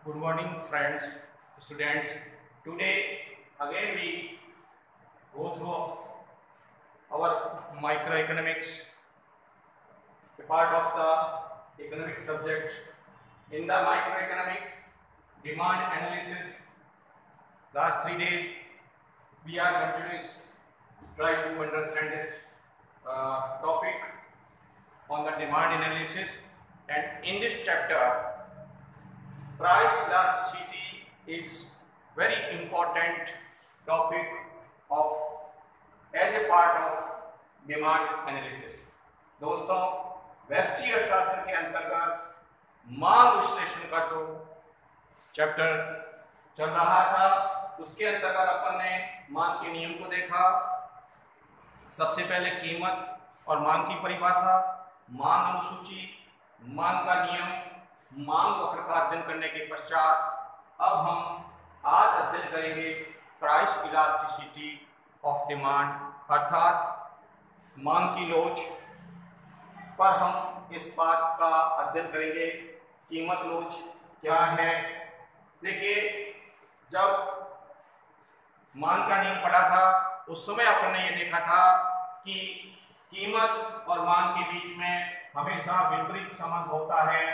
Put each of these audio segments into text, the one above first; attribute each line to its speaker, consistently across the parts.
Speaker 1: Good morning, friends, students. Today, again, we go through of our microeconomics, a part of the economic subject. In the microeconomics, demand analysis, last 3 days, we are going to try to understand this topic on the demand analysis. And in this chapter, price elasticity is very important topic of as a part of demand analysis. दोस्तों, व्यष्टि अर्थशास्त्र के अंतर्गत मांग विश्लेषण का जो chapter चल रहा था उसके अंतर्गत अपन ने मांग के नियम को देखा। सबसे पहले कीमत और मांग की परिभाषा, मांग अनुसूची, मांग का नियम, मांग वक्र का अध्ययन करने के पश्चात अब हम आज अध्ययन करेंगे प्राइस इलास्टिसिटी ऑफ डिमांड, अर्थात मांग की लोच पर हम इस बात का अध्ययन करेंगे कीमत लोच क्या है। देखिए, जब मांग का नियम पढ़ा था उस समय अपन ने ये देखा था कि कीमत और मांग के बीच में हमेशा विपरीत संबंध होता है।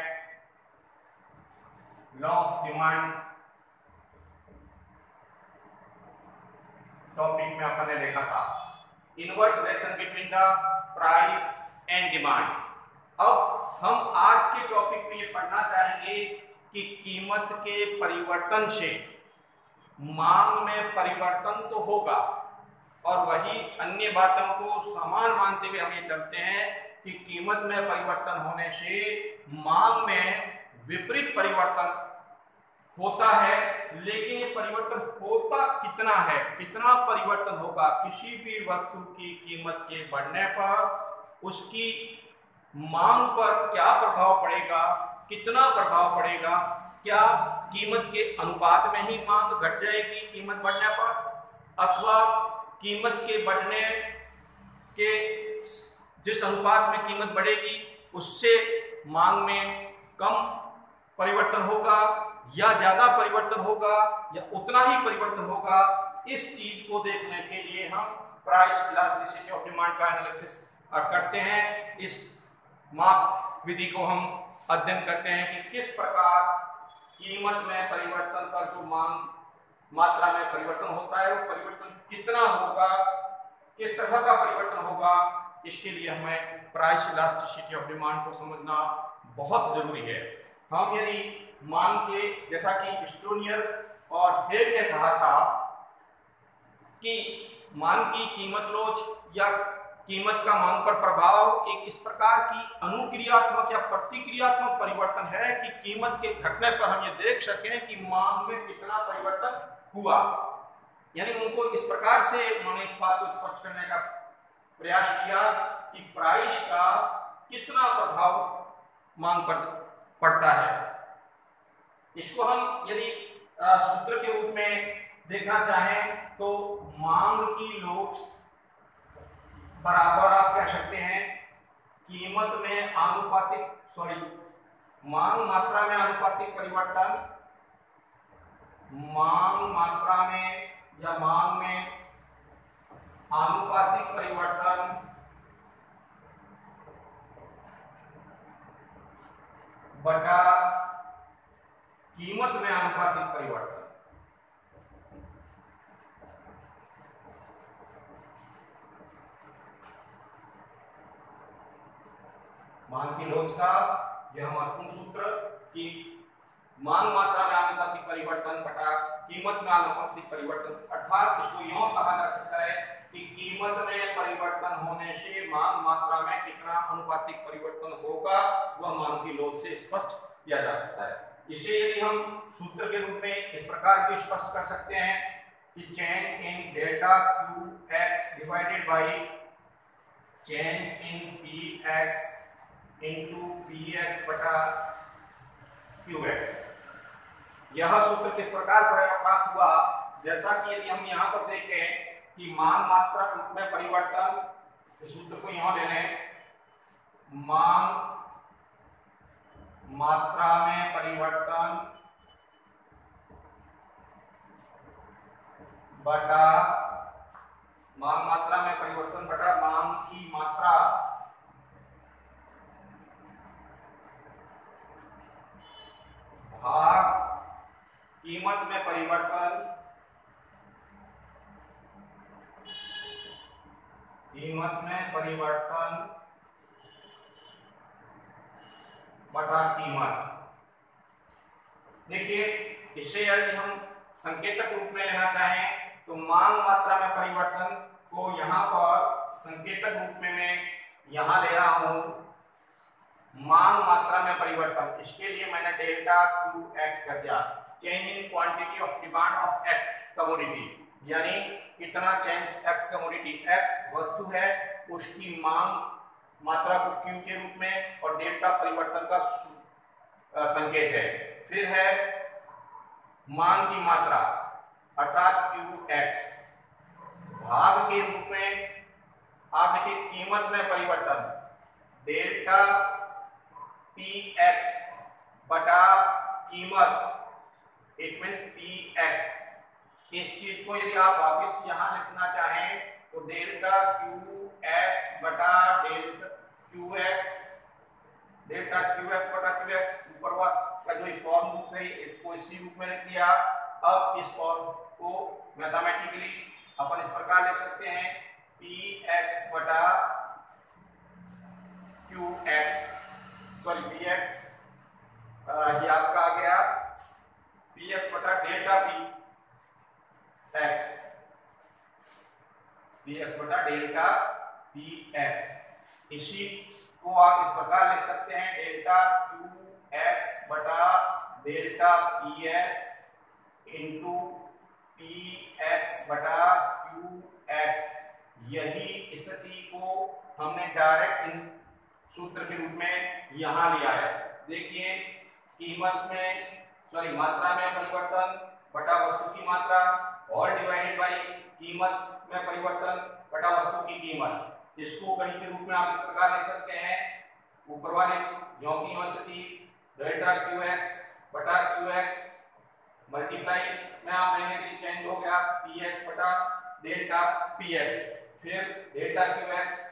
Speaker 1: लॉ ऑफ डिमांड टॉपिक में अपन ने देखा था inverse relation between the price and demand. अब हम आज के टॉपिक में ये पढ़ना चाहेंगे कि कीमत के परिवर्तन से मांग में परिवर्तन तो होगा और वही अन्य बातों को समान मानते हुए हम ये चलते हैं कि कीमत में परिवर्तन होने से मांग में विपरीत परिवर्तन होता है। लेकिन ये परिवर्तन होता कितना है, कितना परिवर्तन होगा, किसी भी वस्तु की कीमत के बढ़ने पर उसकी मांग पर क्या प्रभाव पड़ेगा, कितना प्रभाव पड़ेगा, क्या कीमत के अनुपात में ही मांग घट जाएगी कीमत बढ़ने पर, अथवा कीमत के बढ़ने के जिस अनुपात में कीमत बढ़ेगी उससे मांग में कम परिवर्तन होगा या ज्यादा परिवर्तन होगा या उतना ही परिवर्तन होगा। इस चीज को देखने के लिए हम प्राइस इलास्टिसिटी ऑफ डिमांड का एनालिसिस करते हैं। इस माप विधि को हम अध्ययन करते हैं कि किस प्रकार कीमत में परिवर्तन पर जो मांग मात्रा में परिवर्तन होता है वो परिवर्तन कितना होगा, किस तरह का परिवर्तन होगा। इसके लिए हमें प्राइस इलास्टिसिटी ऑफ डिमांड को समझना बहुत जरूरी है। हम यदि मांग के, जैसा कि स्टोनियर और हेग ने कहा था कि मांग की कीमत लोच या कीमत का मांग पर प्रभाव एक इस प्रकार की अनुक्रियात्मक या प्रतिक्रियात्मक परिवर्तन है कि कीमत के घटने पर हम ये देख सकें कि मांग में कितना परिवर्तन हुआ। यानी उनको इस प्रकार से उन्होंने इस बात को स्पष्ट करने का प्रयास किया कि प्राइस का कितना प्रभाव मांग पर पड़ता है। इसको हम यदि सूत्र के रूप में देखना चाहें तो मांग की लोच बराबर आप कह सकते हैं कीमत में मांग मात्रा में आनुपातिक परिवर्तन, मांग मात्रा में या मांग में आनुपातिक परिवर्तन बटा कीमत में आनुपातिक परिवर्तन। मांग की लोच का यह महत्वपूर्ण सूत्र कि मांग मात्रा में आनुपातिक परिवर्तन बटा कीमत में आनुपातिक परिवर्तन, अर्थात इसको यूं कहा जा सकता है कि कीमत में परिवर्तन होने से मांग मात्रा में कितना आनुपातिक परिवर्तन होगा वह मांग की लोच से स्पष्ट किया जा सकता है। इसे यदि हम सूत्र के रूप में इस प्रकार भी स्पष्ट कर सकते हैं कि change in delta Q X divided by change in P X into P X बटा क्यू एक्स। यह सूत्र किस प्रकार प्राप्त हुआ, जैसा कि यदि हम यहाँ पर देखें कि मांग मात्रा में परिवर्तन, इस सूत्र को यहाँ ले लें, मांग मात्रा में परिवर्तन बटा मांग मात्रा में परिवर्तन बटा मांग की मात्रा भाग कीमत में परिवर्तन बटा कीमत। देखिए, इसे यदि हम संकेतक रूप में लेना चाहें तो मांग मात्रा में परिवर्तन को यहाँ पर संकेतक रूप में मैं यहाँ ले रहा हूँ मांग मात्रा में परिवर्तन। इसके लिए मैंने डेल्टा क्यू एक्स कर दिया, change in quantity of demand of X commodity, यानी कितना चेंज एक्स कमोडिटी, एक्स वस्तु है उसकी मांग मात्रा को क्यू के रूप में और डेल्टा परिवर्तन का संकेत है। फिर है मांग की मात्रा अर्थात क्यू एक्स, भाग के रूप में आप देखिए कीमत में परिवर्तन डेल्टा पी एक्स बटा कीमत, इट मीन्स पी एक्स। इस चीज को यदि आप वापस यहां लिखना चाहें तो डेल्टा क्यू एक्स बटा डेल्टा क्यू एक्स बटा क्यू एक्स, ऊपर का जो फॉर्म रूप है इसको इसी रूप में लिख दिया। अब इस फॉर्म को मैथमेटिकली अपन इस प्रकार लिख सकते हैं पी एक्स बटा Q X, sorry P X ये आपका आ गया पी एक्स बटा डेल्टा पी एक्स बटा डेल्टा पी एक्स। इसी को आप इस प्रकार लिख सकते हैं डेल्टा क्यू एक्स बटा delta P X into P X बटा क्यू एक्स। यही स्थिति को हमने डायरेक्ट सूत्र के रूप में यहां लिया है। देखिए कीमत में मात्रा में परिवर्तन बटा वस्तु की मात्रा और डिवाइडेड बाय कीमत में परिवर्तन बटा वस्तु की कीमत। इसको गणितीय रूप में आप इस प्रकार लिख सकते हैं, ऊपर वाले यों की स्थिति डेल्टा क्यू एक्स बटा क्यू एक्स मल्टीप्लाई में आप लेंगे तो चेंज हो गया पी एक्स बटा डेल्टा पी एक्स, फिर delta Q X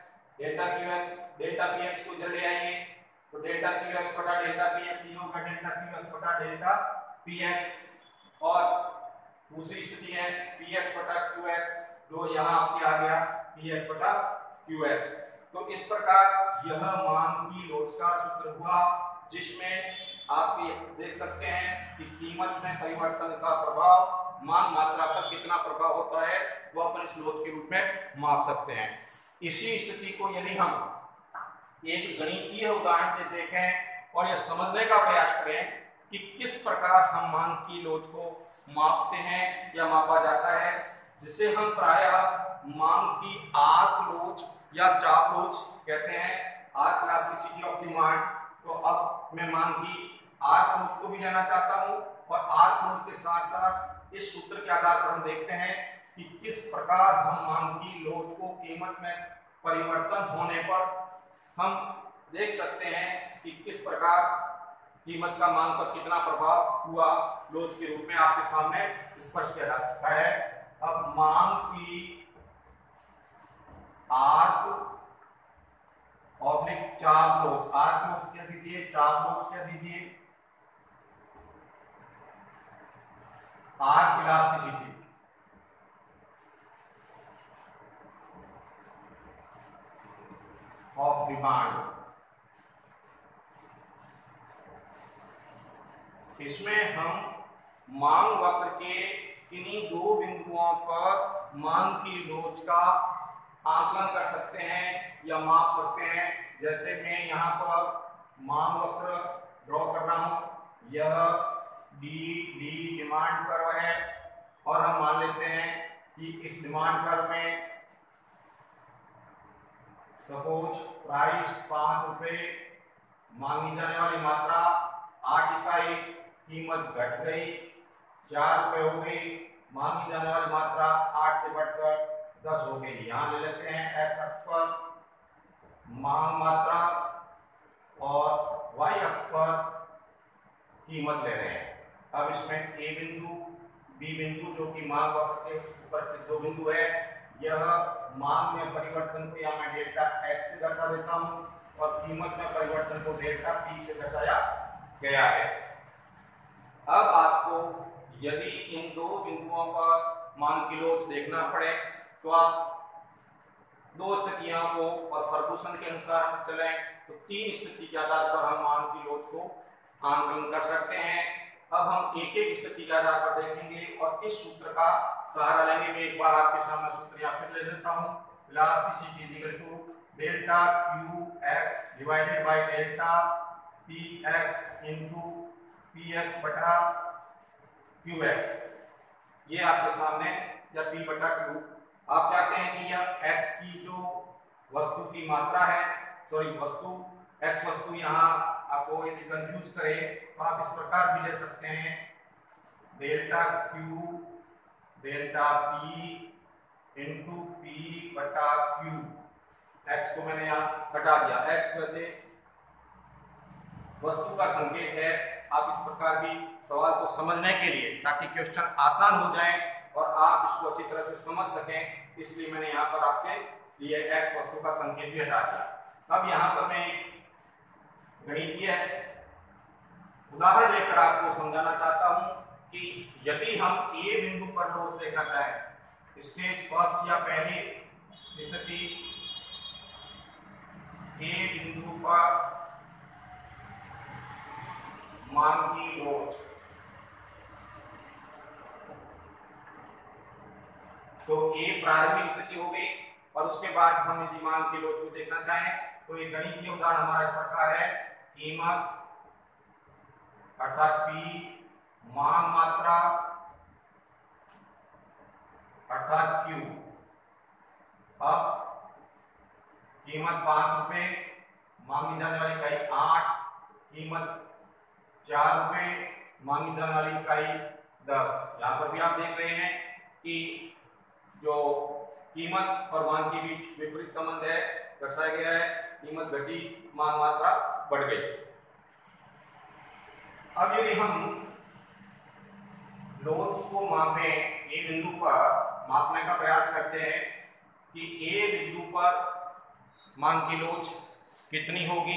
Speaker 1: delta P X को इधर ले आएंगे तो डेल्टा क्यू एक्स बटा डेल्टा पी एक्स ये होगा डेल्टा क्यू एक्स बटा डेल्टा पी एक्स। और दूसरी स्थिति है पी एक्स बटा क्यू एक्स जो यहाँ आपके आ गया पी एक्स बटा क्यू एक्स। तो इस प्रकार यह मांग की लोच का सूत्र हुआ, जिसमें आप ये देख सकते हैं कि कीमत में परिवर्तन का प्रभाव मांग मात्रा पर कितना प्रभाव होता है वो अपन इस लोच के रूप में माप सकते हैं। इसी स्थिति को यदि हम एक गणितीय उदाहरण से देखें और यह समझने का प्रयास करें कि किस प्रकार हम मांग की लोच को मापते हैं या मापा जाता है, जिसे हम प्रायः मांग की आर्क लोच या चाप लोच कहते हैं, आर्क इलास्टिसिटी ऑफ डिमांड। तो अब मैं मांग की आर्क लोच को भी लेना चाहता हूं और आर्क लोच के साथ साथ इस सूत्र के आधार पर हम देखते हैं कि किस प्रकार हम मांग की लोच को कीमत में परिवर्तन होने पर हम देख सकते हैं कि किस प्रकार कीमत का मांग पर कितना प्रभाव हुआ लोच के रूप में आपके सामने स्पष्ट किया जा सकता है। अब मांग की आर्क ऑब्लिक चाप लोच, आर्क लोच क्या दीजिए, चाप लोच क्या दीजिए, आर्क इलास्टिसिटी ऑफ डिमांड। इसमें हम मांग वक्र के किन्हीं दो बिंदुओं पर मांग की लोच का आकलन कर सकते हैं या माप सकते हैं। जैसे मैं यहाँ पर मांग वक्र ड्रॉ कर रहा हूँ, यह डी डिमांड कर्व है और हम मान लेते हैं कि इस डिमांड कर्व में सपोज प्राइस 5 रुपए, मांगी जाने वाली मात्रा 8 इकाई, कीमत घट गई 4 रुपए हो गई, मांगी जाने वाली मात्रा 8 से बढ़कर 10 हो गई। यहाँ ले लेते हैं एक्स अक्ष पर मांग मात्रा और वाई अक्ष पर कीमत ले रहे हैं। अब इसमें ए बिंदु बी बिंदु जो कि मांग वक्र के ऊपर स्थित दो बिंदु है, यह मांग में परिवर्तन को या मैं डेल्टा एक्स से दर्शा देता हूं और कीमत में परिवर्तन को डेल्टा पी से दर्शाया गया है। अब आपको यदि इन दो बिंदुओं पर मांग की लोच देखना पड़े तो आप दो स्थितियों को और फर्गुसन के अनुसार हम चलें तो तीन स्थिति के आधार पर हम मांग की लोच को आंकलन कर सकते हैं। अब हम एक एक स्थिति के आधार पर देखेंगे और इस सूत्र का सहारा लेंगे। मैं एक बार आपके सामने सूत्र या फिर ले लेता हूं। Elasticity is equal to delta Q X divided by delta P X into P X बटा क्यू एक्स। ये आपके सामने, या पी बटा क्यू। आप चाहते हैं कि यह x की जो वस्तु की मात्रा है, सॉरी वस्तु x वस्तु यहाँ आपको यदि कंफ्यूज करे तो आप इस प्रकार भी ले सकते हैं, delta Q delta p into P बटा क्यू। x को मैंने यहाँ हटा दिया, x वैसे वस्तु का संकेत है। आप इस प्रकार भी सवाल को समझने के लिए, ताकि क्वेश्चन आसान हो जाए और आप इसको अच्छी तरह से समझ सकें, इसलिए मैंने यहाँ पर आपके लिए x वस्तु का संकेत भी हटा दिया। अब यहाँ पर मैं एक गणितीय उदाहरण लेकर आपको समझाना चाहता हूँ कि यदि हम ए बिंदु पर लोच देखना चाहें, स्टेज फर्स्ट या पहली स्थिति ए बिंदु पर मांग की लोच, तो ए प्रारंभिक स्थिति हो गई और उसके बाद हम यदि मांग की लोच को देखना चाहें तो ये गणितीय उदाहरण हमारा इस प्रकार है। कीमत अर्थात पी, मांग मात्रा अर्थात क्यू। अब कीमत 5 रुपए, मांगी जाने वाली इकाई 8, कीमत 4 रुपए, मांगी जाने वाली इकाई 10। यहाँ पर भी आप देख रहे हैं कि जो कीमत और मांग के बीच विपरीत संबंध है दर्शाया गया है। कीमत घटी, मांग मात्रा बढ़ गई। अब यदि हम लोच को मापें, ए बिंदु पर मापने का प्रयास करते हैं कि ए बिंदु पर मांग की लोच कितनी होगी।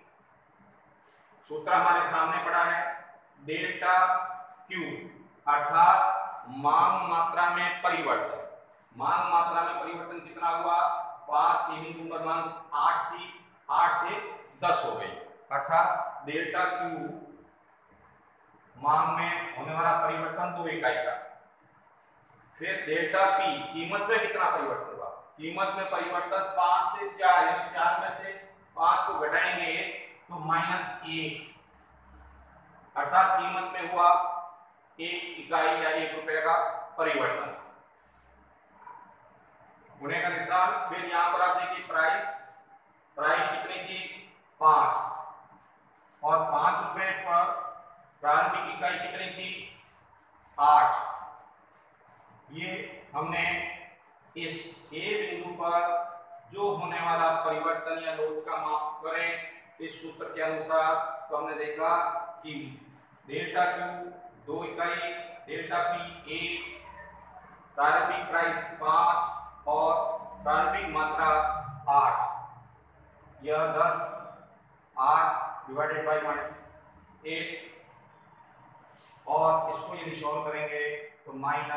Speaker 1: सूत्र हमारे सामने पड़ा है, डेल्टा क्यू अर्थात मांग मात्रा में परिवर्तन। मांग मात्रा में परिवर्तन कितना हुआ, 5, ए बिंदु पर मांग 8 थी, 8 से 10 हो गई, अर्थात डेल्टा क्यू मांग में होने वाला परिवर्तन 2 इकाई का। फिर डेल्टा पी कीमत में कितना परिवर्तन हुआ, कीमत में परिवर्तन 5 से 4, यानी 4 में से 5 को घटाएंगे तो -1, अर्थात कीमत में हुआ 1 इकाई या 1 रुपए का परिवर्तन होने का निशान। फिर यहाँ पर आप देखिए प्राइस कितनी थी, 5, और 5 रुपए पर प्रारंभिक इकाई कितनी थी, 8। ये हमने इस ए बिंदु पर जो होने वाला परिवर्तन या लोच का माप करें इस सूत्र के अनुसार, तो हमने देखा कि डेल्टा क्यू 2 इकाई, डेल्टा पी 1, प्रारंभिक प्राइस 5 और प्रारंभिक मात्रा 8। यह 10, 8 डिवाइडेड बाई -8, और इसको यदि सॉल्व करेंगे तो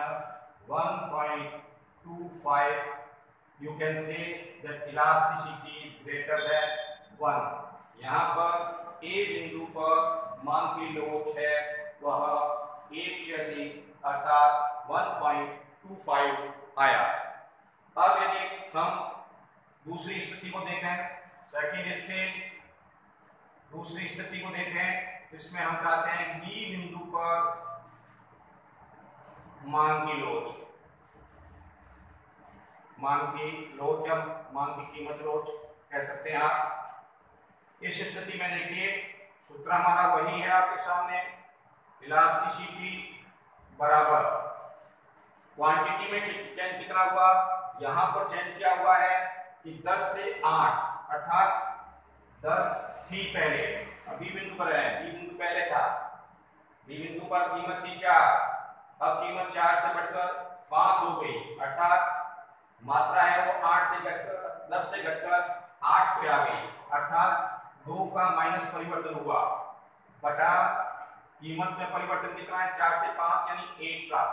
Speaker 1: -1.25। You can say that elasticity is greater than 1। यहाँ पर ए बिंदु पर मांग की लोच है वह 1 से अधिक अर्थात 1.25 आया। अब यदि हम दूसरी स्थिति को देखें, सेकंड स्टेज दूसरी स्थिति को देखें, इसमें हम चाहते हैं बी बिंदु पर मांग की लोच, या मांग की कीमत लोच कह सकते हैं आप। इस स्थिति में देखिए सूत्र हमारा वही है आपके सामने, इलास्टिसिटी बराबर क्वांटिटी में चेंज कितना हुआ, यहाँ पर चेंज क्या हुआ है कि 10 से 8, अर्थात 10 थी पहले, बी बिंदु पर है, बी बिंदु पहले था, बी बिंदु पर कीमत थी 4, अब कीमत 4 से बढ़कर 5 हो गई, अर्थात मात्रा है वो 8 से घटकर 10 से घटकर 8 पे आ गई, अर्थात 2 का माइनस परिवर्तन हुआ बटा कीमत में परिवर्तन कितना है 4 से 5 यानी 1 का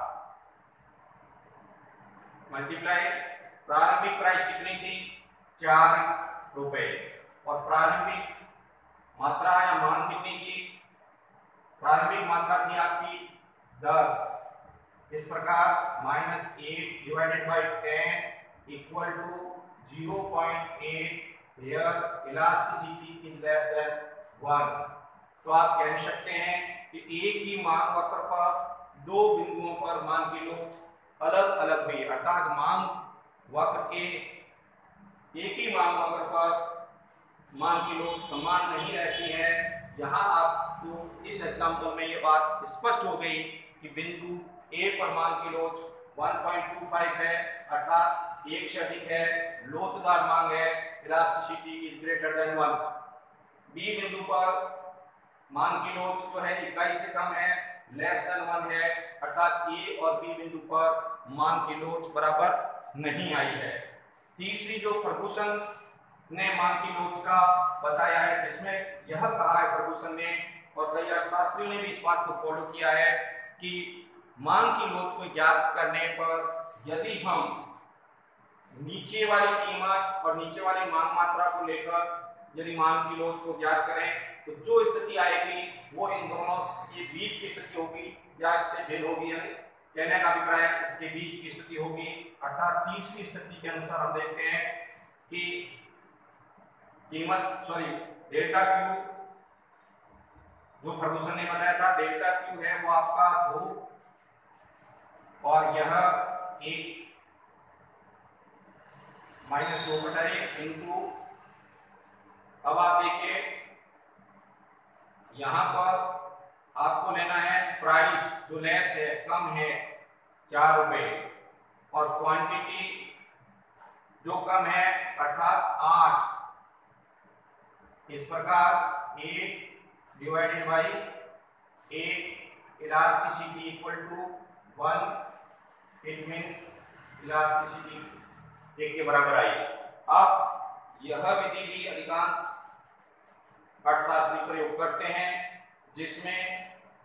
Speaker 1: मल्टीप्लाई प्रारंभिक प्राइस कितनी थी 4 रुपए और प्रारंभिक मात्रा या मान कितनी थी, प्रारंभिक मात्रा थी आपकी 10। इस प्रकार -8 divided by 10 equal to 0.8 here elasticity is less than 1। तो आप कह सकते हैं कि एक ही मांग वक्र पर दो बिंदुओं पर मान की लोच अलग अलग हुई, अर्थात मांग वक्र के एक ही मांग वक्र पर मान की लोच समान नहीं रहती है। यहाँ आपको इस एग्जाम्पल में ये बात स्पष्ट हो गई कि बिंदु ए पर मान की लोच 1.25 है, अर्थात 1 से अधिक है, लोचदार मांग है, elasticity is greater than 1। B बिंदु पर मान की लोच जो है इकाई से कम है, लेस देन 1 है, अर्थात ए और बी बिंदु पर मान की लोच बराबर नहीं आई है। तीसरी जो फर्गुसन ने मान की लोच का बताया है, जिसमें यह कहा है फर्गुसन ने और कई अर्थशास्त्रियों ने भी इस बात को फॉलो किया है कि मांग की लोच को ज्ञात करने पर यदि हम नीचे वाली कीमत और नीचे वाली मांग मात्रा को लेकर यदि मांग की लोच को ज्ञात करें तो जो स्थिति आएगी वो इन दोनों के बीच की स्थिति होगी या इससे भिन्न होगी, यानी कहने का अभिप्राय के बीच की स्थिति होगी। अर्थात तीसरी स्थिति के अनुसार हम देखते हैं कि डेल्टा क्यू जो फर्गुसन ने बताया था, डेल्टा क्यू है वो आपका 2 और यह 1 -2/1 इंटू, अब आप देखिए यहां पर आपको लेना है प्राइस जो लेस है, कम है 4 रुपए और क्वांटिटी जो कम है अर्थात 8। इस प्रकार 8 divided by 8 elasticity equal to 1, it means elasticity 1 के बराबर आई। अब यह विधि भी अधिकांश अर्थशास्त्री प्रयोग करते हैं जिसमें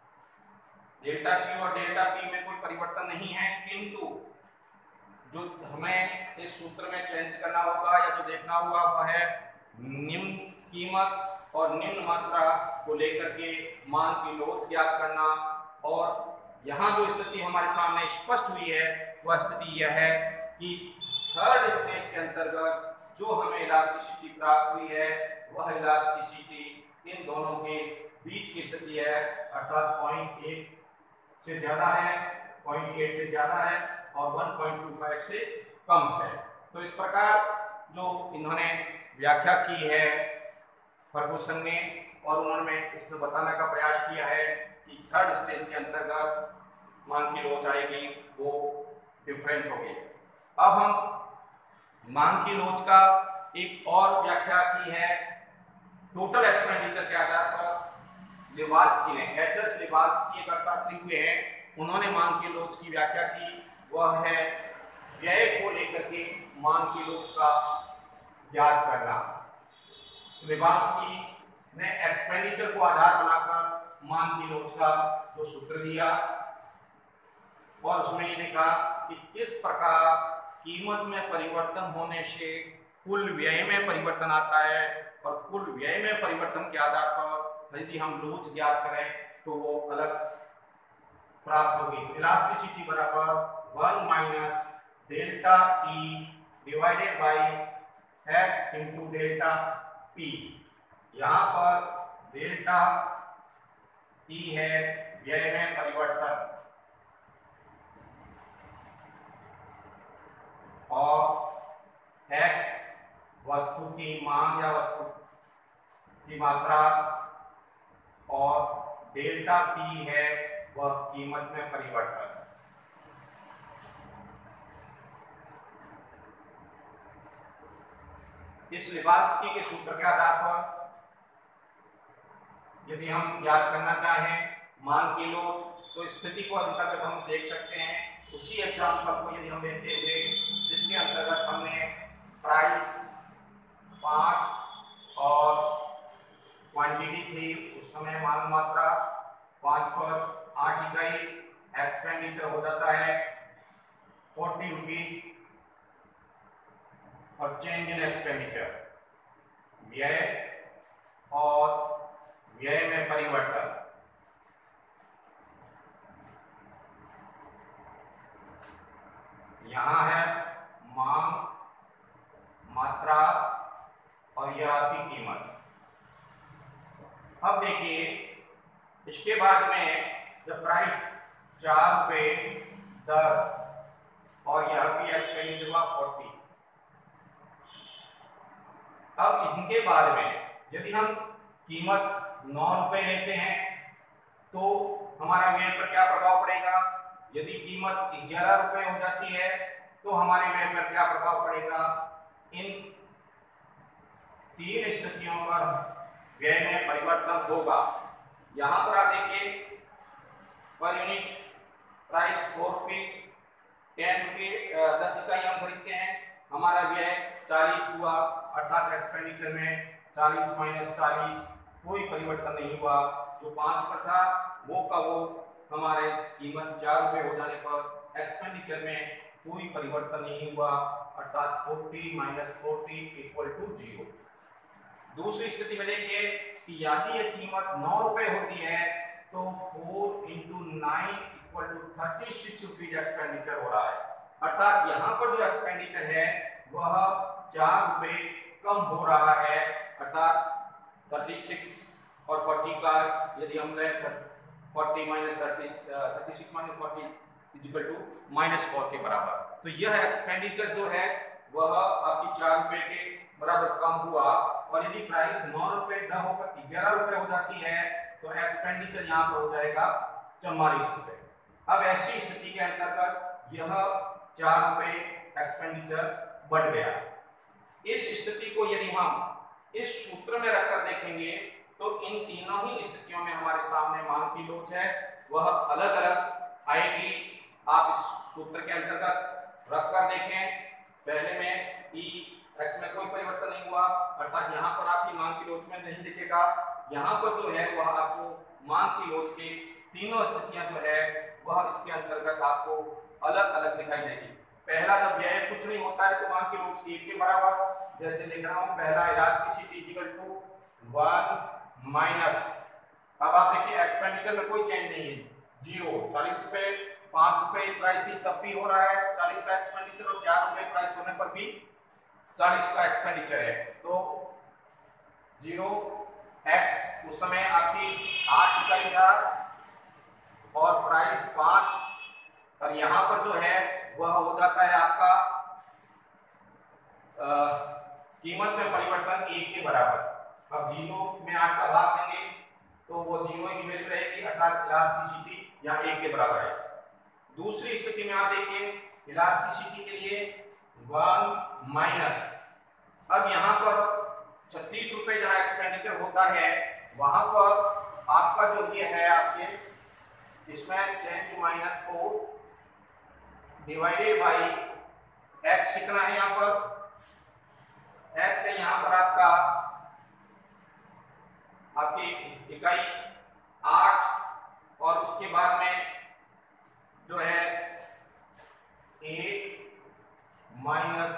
Speaker 1: डेल्टा क्यू और डेल्टा पी में कोई परिवर्तन नहीं है, किंतु जो हमें इस सूत्र में चेंज करना होगा या जो देखना होगा वह है निम्न कीमत और निम्न मात्रा को लेकर के मान की लोच ज्ञात करना। और यहाँ जो स्थिति हमारे सामने स्पष्ट हुई है वह स्थिति यह है कि थर्ड स्टेज के अंतर्गत जो हमें इलास्टिसिटी प्राप्त हुई है वह इलास्टिसिटी इन दोनों के बीच की स्थिति है, अर्थात 0.1 से ज्यादा है, 0.8 से ज्यादा है और 1.25 से कम है। तो इस प्रकार जो इन्होंने व्याख्या की है फर्गुसन ने और उन्होंने इसमें बताने का प्रयास किया है कि थर्ड स्टेज के अंतर्गत मान की लोच आएगी वो डिफरेंट होगी। अब हम मांग की लोच का एक और व्याख्या की है टोटल एक्सपेंडिचर के आधार पर। लिबास्की ने, एच.एच. लिबास्की एक अर्थशास्त्री हुए हैं, उन्होंने मांग की लोच की व्याख्या की, वह है व्यय को लेकर के मांग की लोच का ज्ञात करना। लिबास्की ने एक्सपेंडिचर को आधार बनाकर मांग की लोच का जो सूत्र दिया और उसमें ये कहा कि किस प्रकार कीमत में परिवर्तन होने से कुल व्यय में परिवर्तन आता है और कुल व्यय में परिवर्तन के आधार पर यदि हम लोच ज्ञात करें तो वो अलग प्राप्त होगी। इलास्टिसिटी बराबर 1 minus delta E divided by X into delta P. यहाँ पर डेल्टा ई है व्यय में परिवर्तन और एक्स वस्तु की मांग या वस्तु की मात्रा और डेल्टा पी है वह कीमत में परिवर्तन। इस लिबास्की के सूत्र के आधार पर यदि हम ज्ञात करना चाहें मान की लोच तो स्थिति को अंतर्गत हम देख सकते हैं उसी एग्जाम्पल को यदि हम लेते हुए जिसके अंतर्गत हमने प्राइस 5 और क्वांटिटी थी उस समय माल मात्रा 5 पर 8 इकाई, एक्सपेंडिचर हो जाता है 40 रुपीज और चेंज इन एक्सपेंडिचर व्यय और व्यय में परिवर्तन। यहां है मांग, मात्रा और यह आपकी कीमत। अब देखिए इसके बाद में जब प्राइस 4 रुपये 10 और यह भी एक्सपेंडिचर हुआ 40। अब इनके बाद में यदि हम कीमत 9 रुपये लेते हैं तो हमारा व्यय पर क्या प्रभाव पड़ेगा। यदि कीमत 11 रुपये हो जाती है तो हमारे व्यय पर क्या प्रभाव पड़ेगा। इन 3 स्थितियों पर व्यय में परिवर्तन होगा। यहाँ पर आप देखिए पर यूनिट प्राइस 4 रुपये 10 रुपये 10 इकाई हम खरीदते हैं, हमारा व्यय 40 हुआ, अर्थात एक्सपेंडिचर में 40 माइनस 40 कोई परिवर्तन नहीं हुआ। जो 5 पर था वो का वो हमारे कीमत 4 रुपये हो जाने पर एक्सपेंडिचर में कोई परिवर्तन नहीं हुआ, अर्थात 40 माइनस 40 इक्वल टू 0। दूसरी स्थिति में देखिए कि यदि यह कीमत 9 रुपये होती है तो 4 into 9 equal to 36 rupees expenditure हो रहा है, अर्थात यहाँ पर जो एक्सपेंडिचर है वह 4 रुपये कम हो रहा है, अर्थात 36 और 40 का यदि हम लें 40 माइनस 36 माइनस 40 इक्वल टू -4 के बराबर। तो यह एक्सपेंडिचर जो है वह आपकी 4 रुपये के बराबर कम हुआ। और यदि प्राइस 9 रुपये न होकर 11 रुपये हो जाती है तो एक्सपेंडिचर यहाँ पर हो जाएगा 44 रुपये। अब ऐसी स्थिति के अंतर्गत यह 4 रुपये एक्सपेंडिचर बढ़ गया। इस स्थिति को यदि हम इस सूत्र में रखकर देखेंगे तो इन तीनों ही स्थितियों में हमारे सामने मांग की लोच है वह अलग अलग आएगी। आप इस सूत्र के अंतर्गत रखकर देखें। पहले में ई एक्स में कोई परिवर्तन नहीं हुआ, अर्थात यहाँ पर आपकी मांग की लोच में नहीं दिखेगा। यहाँ पर जो है वह आपको मांग की लोच के तीनों स्थितियां जो है वह इसके अंतर्गत आपको अलग अलग दिखाई देगी। पहला जब व्यय कुछ नहीं होता है तो मांग की लोच 1 के बराबर, जैसे लिख रहा हूँ पहला इलास्टिसिटी इक्वल टू 1 माइनस, अब आप देखिए एक्सपेंडिचर में कोई चेंज नहीं है 0, 40 रुपये 5 रुपये प्राइस थी तब भी हो रहा है 40 का एक्सपेंडिचर और 4 रुपये प्राइस होने पर भी 40 का एक्सपेंडिचर है। तो 0x उस समय आपकी 8 इकाई था और प्राइस 5 और यहाँ पर जो है वह हो जाता है आपका कीमत में परिवर्तन 1 के बराबर। अब 0 में 8 का भाग देंगे तो वो 0 की वैल्यू रहेगी, अर्थात इलास्टिसिटी यहाँ 1 के बराबर है। दूसरी स्थिति में आप देखिए इलास्टिसिटी के लिए 1 माइनस, अब यहाँ पर 36 रुपये जहाँ एक्सपेंडिचर होता है वहां पर आपका जो ये है आपके इसमें 10⁻⁴ डिवाइडेड बाई x कितना है यहाँ पर x है यहाँ पर आपकी इकाई 8 और उसके बाद में जो है 8 minus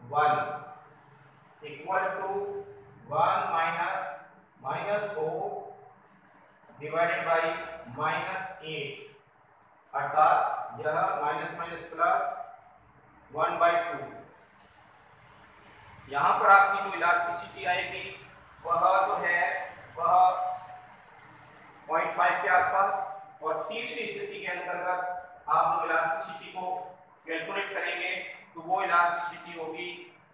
Speaker 1: 1 equal to 1 minus 4 divided by -8, अर्थात यह माइनस माइनस प्लस 1/2। यहाँ पर आपकी जो इलास्टिसिटी आएगी वह जो है वह 0.5 के आसपास। और तीसरी स्थिति के अंतर्गत आप जो इलास्टिसिटी को कैलकुलेट करेंगे तो वो इलास्टिसिटी होगी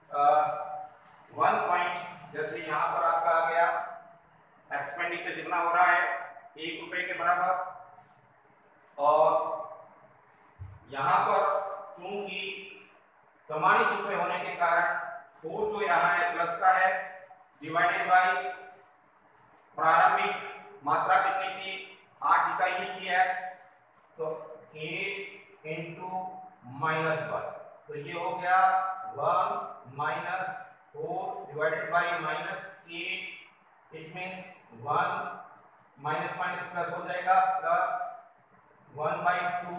Speaker 1: 1 पॉइंट, जैसे यहाँ पर आपका आ गया एक्सपेंडिचर कितना हो रहा है 1 रुपये के बराबर, और यहाँ पर चूंकि 44 रुपये होने के कारण 4 जो यहाँ है प्लस का है डिवाइडेड बाई प्रारंभिक मात्रा कितनी थी 8 इकाई ही थी x, तो 8 इंटू -1, तो ये हो गया 1 minus 4 divided by -8, it means 1 minus minus plus हो जाएगा, प्लस 1/2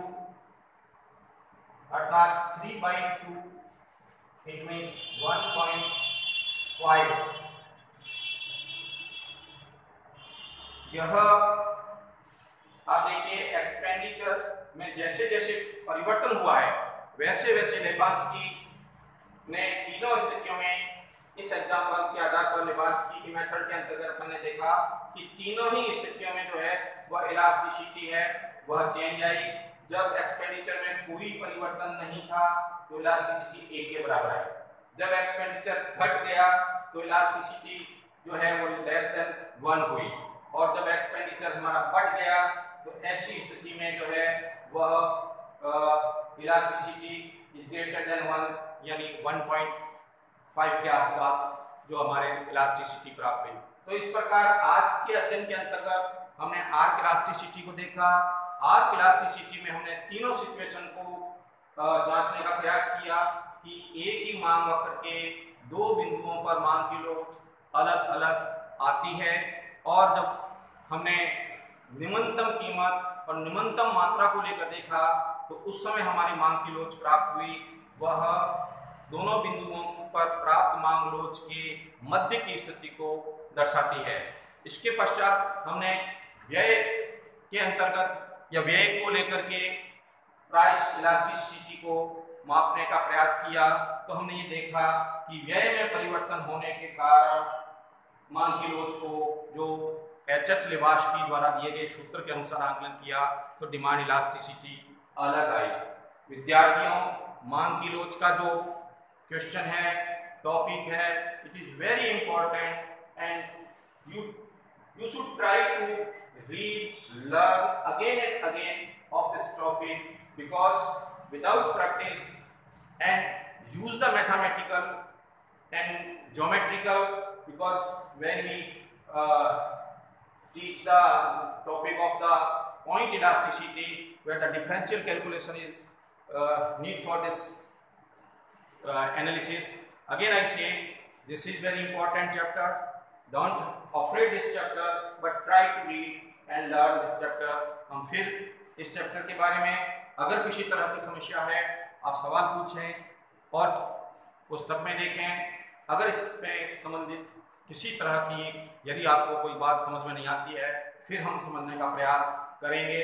Speaker 1: अर्थात 3/2, इट मीन्स 1.5। यह आप देखिए एक्सपेंडिचर में जैसे जैसे परिवर्तन हुआ है वैसे वैसे लेबांस्की ने तीनों स्थितियों में इस एग्जाम्पल के आधार पर लेबांस्की की मेथड के अंतर्गत अपन ने देखा कि तीनों ही स्थितियों में जो है वह इलास्टिसिटी है वह चेंज आई। जब एक्सपेंडिचर में कोई परिवर्तन नहीं था तो इलास्टिसिटी 1 के बराबर है। जब एक्सपेंडिचर घट गया तो इलास्टिसिटी जो है वो लेस देन 1 हुई, और जब एक्सपेंडिचर हमारा बढ़ गया तो ऐसी स्थिति में जो है वह इलास्टिसिटी इज ग्रेटर देन 1 यानी 1.5 के आसपास जो हमारे इलास्टिसिटी प्राप्त हुई। तो इस प्रकार आज के अध्ययन के अंतर्गत हमने आर्क इलास्टिसिटी को देखा। आर्क इलास्टिसिटी में हमने तीनों सिचुएशन को जांचने का प्रयास किया कि एक ही मांग वक्र के दो बिंदुओं पर मांग की लोच अलग अलग आती है, और जब हमने निम्नतम कीमत और निम्नतम मात्रा को लेकर देखा तो उस समय हमारी मांग की लोच प्राप्त हुई, वह दोनों बिंदुओं पर प्राप्त मांग लोच के मध्य की स्थिति को दर्शाती है। इसके पश्चात हमने व्यय के अंतर्गत या व्यय को लेकर के प्राइस इलास्टिसिटी को मापने का प्रयास किया, तो हमने ये देखा कि व्यय में परिवर्तन होने के कारण मांग की लोच को जो एच लेबांस्की द्वारा दिए गए सूत्र के अनुसार आकलन किया तो डिमांड इलास्टिसिटी अलग आई। विद्यार्थियों, मांग की लोच का जो क्वेश्चन है, टॉपिक है, it is very important and you should try to read, learn again and again of this topic, because without practice and use the mathematical and geometrical, because when we teach the topic of the point elasticity where the differential calculation is need for this analysis, again I say this is very important chapter. Don't afraid this chapter but try to read and learn this chapter. हम फिर इस chapter के बारे में अगर किसी तरह की समस्या है आप सवाल पूछें और पुस्तक में देखें। अगर इससे संबंधित किसी तरह की यदि आपको कोई बात समझ में नहीं आती है फिर हम समझने का प्रयास करेंगे।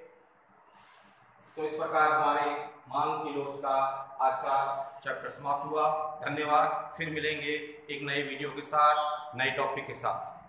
Speaker 1: तो इस प्रकार हमारे मांग की लोच का आज का चैप्टर समाप्त हुआ। धन्यवाद। फिर मिलेंगे एक नए वीडियो के साथ, नए टॉपिक के साथ।